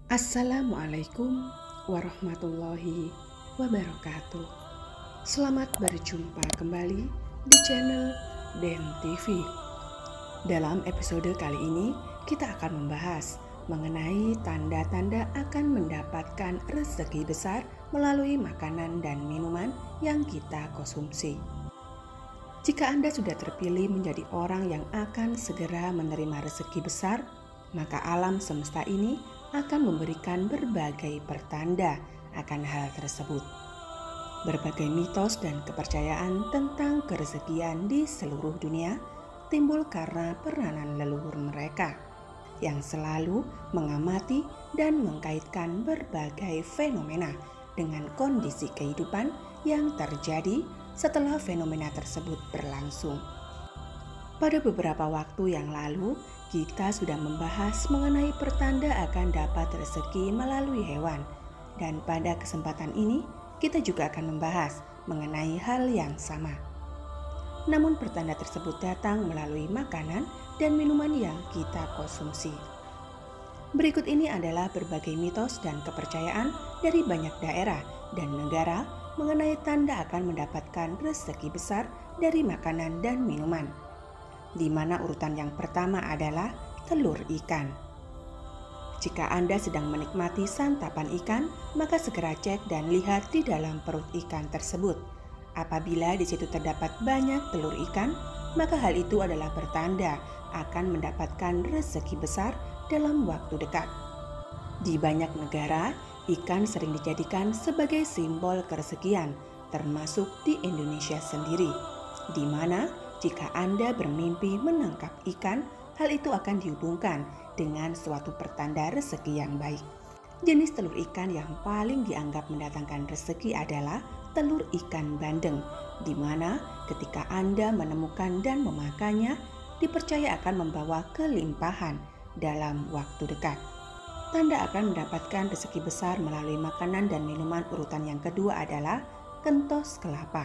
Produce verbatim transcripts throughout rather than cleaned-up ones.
Assalamualaikum warahmatullahi wabarakatuh. Selamat berjumpa kembali di channel Den T V. Dalam episode kali ini kita akan membahas mengenai tanda-tanda akan mendapatkan rezeki besar melalui makanan dan minuman yang kita konsumsi. Jika Anda sudah terpilih menjadi orang yang akan segera menerima rezeki besar, maka alam semesta ini akan memberikan berbagai pertanda akan hal tersebut. Berbagai mitos dan kepercayaan tentang kerezekian di seluruh dunia timbul karena peranan leluhur mereka yang selalu mengamati dan mengkaitkan berbagai fenomena dengan kondisi kehidupan yang terjadi setelah fenomena tersebut berlangsung. Pada beberapa waktu yang lalu, kita sudah membahas mengenai pertanda akan dapat rezeki melalui hewan. Dan pada kesempatan ini, kita juga akan membahas mengenai hal yang sama. Namun pertanda tersebut datang melalui makanan dan minuman yang kita konsumsi. Berikut ini adalah berbagai mitos dan kepercayaan dari banyak daerah dan negara mengenai tanda akan mendapatkan rezeki besar dari makanan dan minuman, di mana urutan yang pertama adalah telur ikan. Jika Anda sedang menikmati santapan ikan, maka segera cek dan lihat di dalam perut ikan tersebut. Apabila di situ terdapat banyak telur ikan, maka hal itu adalah pertanda akan mendapatkan rezeki besar dalam waktu dekat. Di banyak negara, ikan sering dijadikan sebagai simbol kerezekian, termasuk di Indonesia sendiri, di mana jika Anda bermimpi menangkap ikan, hal itu akan dihubungkan dengan suatu pertanda rezeki yang baik. Jenis telur ikan yang paling dianggap mendatangkan rezeki adalah telur ikan bandeng, di mana ketika Anda menemukan dan memakannya, dipercaya akan membawa kelimpahan dalam waktu dekat. Tanda akan mendapatkan rezeki besar melalui makanan dan minuman urutan yang kedua adalah kentos kelapa.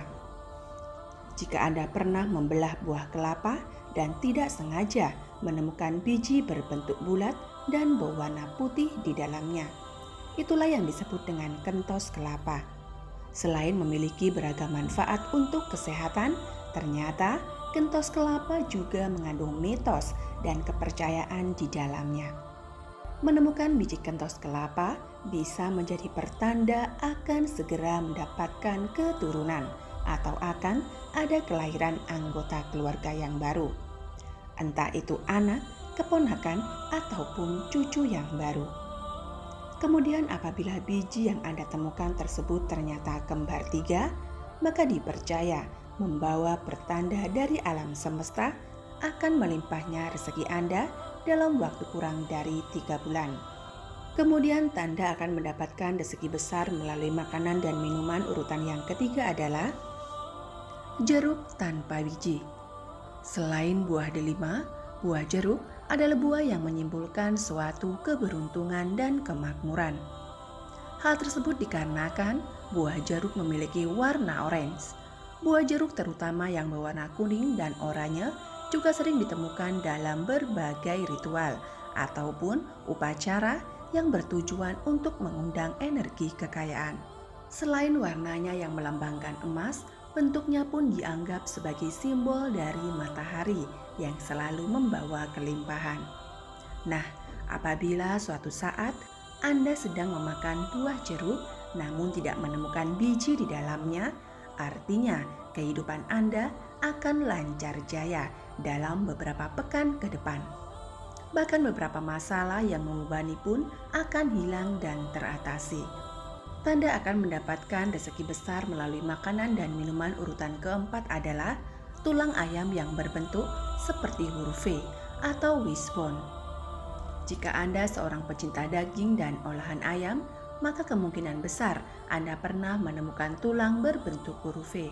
Jika Anda pernah membelah buah kelapa dan tidak sengaja menemukan biji berbentuk bulat dan berwarna putih di dalamnya, itulah yang disebut dengan kentos kelapa. Selain memiliki beragam manfaat untuk kesehatan, ternyata kentos kelapa juga mengandung mitos dan kepercayaan di dalamnya. Menemukan biji kentos kelapa bisa menjadi pertanda akan segera mendapatkan keturunan atau akan ada kelahiran anggota keluarga yang baru. Entah itu anak, keponakan, ataupun cucu yang baru. Kemudian apabila biji yang Anda temukan tersebut ternyata kembar tiga, maka dipercaya membawa pertanda dari alam semesta akan melimpahnya rezeki Anda dalam waktu kurang dari tiga bulan. Kemudian tanda akan mendapatkan rezeki besar melalui makanan dan minuman urutan yang ketiga adalah jeruk tanpa biji. Selain buah delima, buah jeruk adalah buah yang menyimbolkan suatu keberuntungan dan kemakmuran. Hal tersebut dikarenakan buah jeruk memiliki warna orange. Buah jeruk terutama yang berwarna kuning dan oranye juga sering ditemukan dalam berbagai ritual ataupun upacara yang bertujuan untuk mengundang energi kekayaan. Selain warnanya yang melambangkan emas, bentuknya pun dianggap sebagai simbol dari matahari yang selalu membawa kelimpahan. Nah, apabila suatu saat Anda sedang memakan buah jeruk namun tidak menemukan biji di dalamnya, artinya kehidupan Anda akan lancar jaya dalam beberapa pekan ke depan. Bahkan beberapa masalah yang membebani pun akan hilang dan teratasi. Tanda akan mendapatkan rezeki besar melalui makanan dan minuman urutan keempat adalah tulang ayam yang berbentuk seperti huruf V atau wishbone. Jika Anda seorang pecinta daging dan olahan ayam, maka kemungkinan besar Anda pernah menemukan tulang berbentuk huruf V.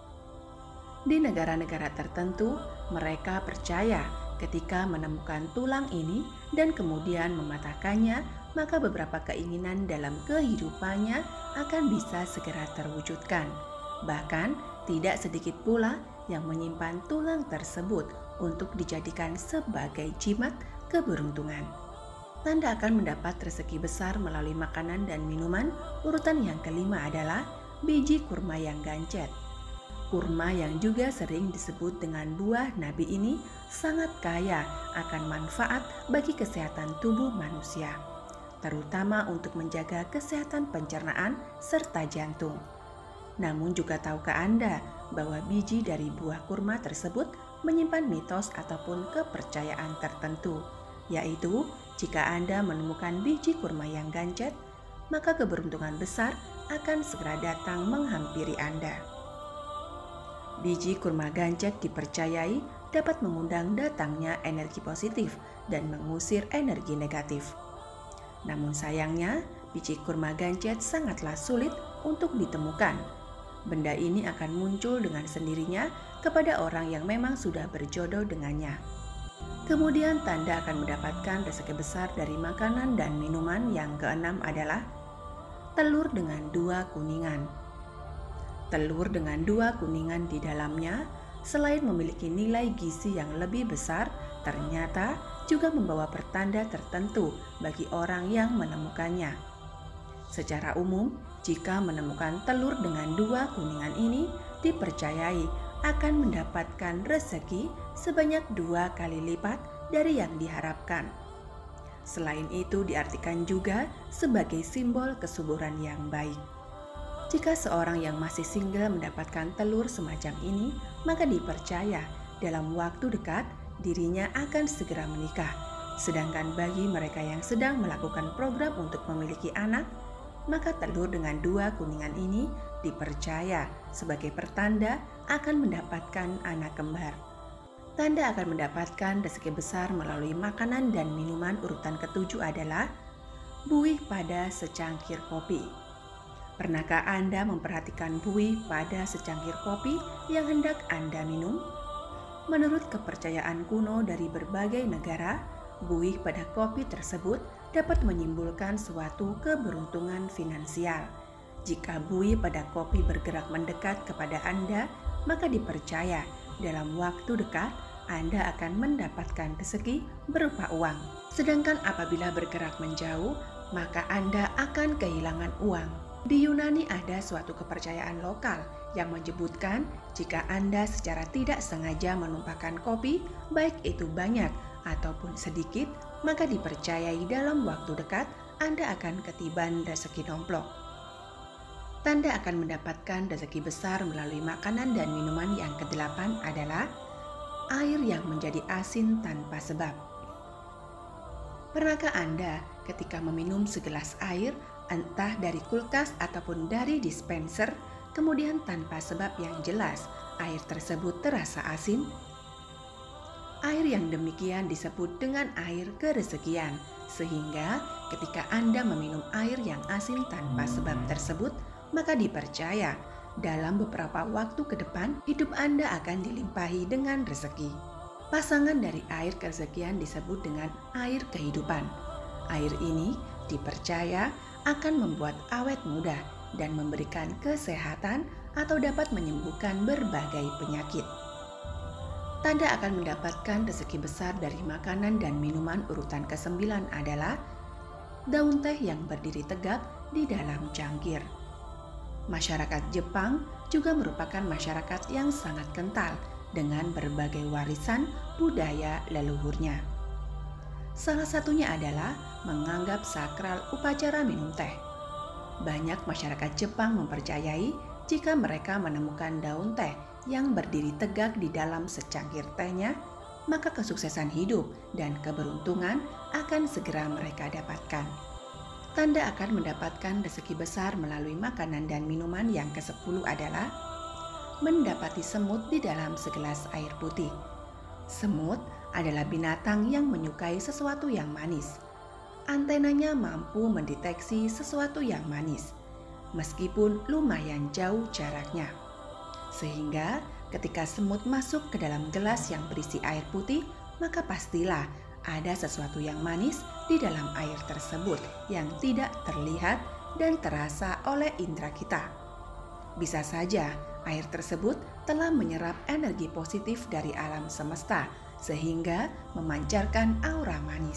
Di negara-negara tertentu, mereka percaya ketika menemukan tulang ini dan kemudian mematahkannya, maka beberapa keinginan dalam kehidupannya akan bisa segera terwujudkan. Bahkan tidak sedikit pula yang menyimpan tulang tersebut untuk dijadikan sebagai jimat keberuntungan. tanda akan mendapat rezeki besar melalui makanan dan minuman. Urutan yang kelima adalah biji kurma yang gancet. Kurma yang juga sering disebut dengan buah nabi ini sangat kaya akan manfaat bagi kesehatan tubuh manusia, terutama untuk menjaga kesehatan pencernaan serta jantung. Namun juga tahukah Anda bahwa biji dari buah kurma tersebut menyimpan mitos ataupun kepercayaan tertentu, yaitu jika Anda menemukan biji kurma yang gancet, maka keberuntungan besar akan segera datang menghampiri Anda. Biji kurma gancet dipercayai dapat mengundang datangnya energi positif dan mengusir energi negatif. Namun sayangnya, biji kurma gancet sangatlah sulit untuk ditemukan. Benda ini akan muncul dengan sendirinya kepada orang yang memang sudah berjodoh dengannya. Kemudian tanda akan mendapatkan rezeki besar dari makanan dan minuman yang keenam adalah telur dengan dua kuningan. Telur dengan dua kuningan di dalamnya, selain memiliki nilai gizi yang lebih besar, ternyata juga membawa pertanda tertentu bagi orang yang menemukannya. Secara umum, jika menemukan telur dengan dua kuningan ini, dipercayai akan mendapatkan rezeki sebanyak dua kali lipat dari yang diharapkan. Selain itu, diartikan juga sebagai simbol kesuburan yang baik. Jika seorang yang masih single mendapatkan telur semacam ini, maka dipercaya dalam waktu dekat dirinya akan segera menikah. Sedangkan bagi mereka yang sedang melakukan program untuk memiliki anak, maka telur dengan dua kuningan ini dipercaya sebagai pertanda akan mendapatkan anak kembar. Tanda akan mendapatkan rezeki besar melalui makanan dan minuman urutan ketujuh adalah buih pada secangkir kopi. Pernahkah Anda memperhatikan buih pada secangkir kopi yang hendak Anda minum? Menurut kepercayaan kuno dari berbagai negara, buih pada kopi tersebut dapat menyimpulkan suatu keberuntungan finansial. Jika buih pada kopi bergerak mendekat kepada Anda, maka dipercaya dalam waktu dekat Anda akan mendapatkan rezeki berupa uang. Sedangkan apabila bergerak menjauh, maka Anda akan kehilangan uang. Di Yunani ada suatu kepercayaan lokal yang menyebutkan jika Anda secara tidak sengaja menumpahkan kopi, baik itu banyak ataupun sedikit, maka dipercayai dalam waktu dekat Anda akan ketiban rezeki nomplok. Tanda akan mendapatkan rezeki besar melalui makanan dan minuman yang kedelapan adalah air yang menjadi asin tanpa sebab. Pernahkah Anda ketika meminum segelas air, entah dari kulkas ataupun dari dispenser, kemudian tanpa sebab yang jelas air tersebut terasa asin? Air yang demikian disebut dengan air kerezekian, sehingga ketika Anda meminum air yang asin tanpa sebab tersebut, maka dipercaya dalam beberapa waktu ke depan hidup Anda akan dilimpahi dengan rezeki. Pasangan dari air kerezekian disebut dengan air kehidupan. Air ini dipercaya akan membuat awet muda dan memberikan kesehatan atau dapat menyembuhkan berbagai penyakit. Tanda akan mendapatkan rezeki besar dari makanan dan minuman urutan kesembilan adalah daun teh yang berdiri tegak di dalam cangkir. Masyarakat Jepang juga merupakan masyarakat yang sangat kental dengan berbagai warisan budaya leluhurnya. Salah satunya adalah menganggap sakral upacara minum teh. Banyak masyarakat Jepang mempercayai jika mereka menemukan daun teh yang berdiri tegak di dalam secangkir tehnya, maka kesuksesan hidup dan keberuntungan akan segera mereka dapatkan. Tanda akan mendapatkan rezeki besar melalui makanan dan minuman yang kesepuluh adalah mendapati semut di dalam segelas air putih. Semut adalah binatang yang menyukai sesuatu yang manis. Antenanya mampu mendeteksi sesuatu yang manis, meskipun lumayan jauh jaraknya. Sehingga ketika semut masuk ke dalam gelas yang berisi air putih, maka pastilah ada sesuatu yang manis di dalam air tersebut yang tidak terlihat dan terasa oleh indera kita. Bisa saja air tersebut telah menyerap energi positif dari alam semesta sehingga memancarkan aura manis.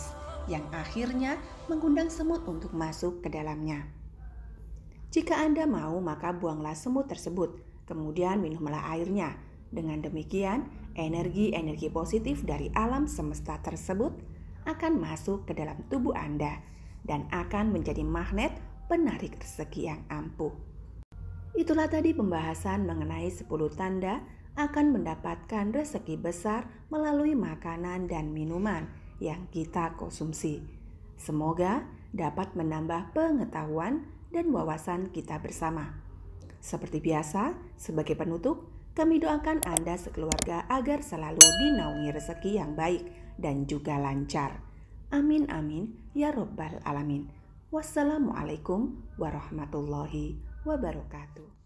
yang akhirnya mengundang semut untuk masuk ke dalamnya. Jika Anda mau, maka buanglah semut tersebut, kemudian minumlah airnya. Dengan demikian, energi-energi positif dari alam semesta tersebut akan masuk ke dalam tubuh Anda dan akan menjadi magnet penarik rezeki yang ampuh. Itulah tadi pembahasan mengenai sepuluh tanda akan mendapatkan rezeki besar melalui makanan dan minuman yang kita konsumsi. Semoga dapat menambah pengetahuan dan wawasan kita bersama. Seperti biasa, sebagai penutup, kami doakan Anda sekeluarga agar selalu dinaungi rezeki yang baik dan juga lancar. Amin amin ya robbal alamin. Wassalamualaikum warahmatullahi wabarakatuh.